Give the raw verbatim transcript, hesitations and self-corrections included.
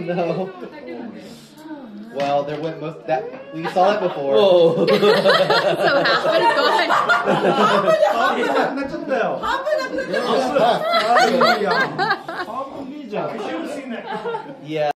no. Well, there went most that we saw that before. Whoa. So half of it's gone. 안 났잖아요. Yeah.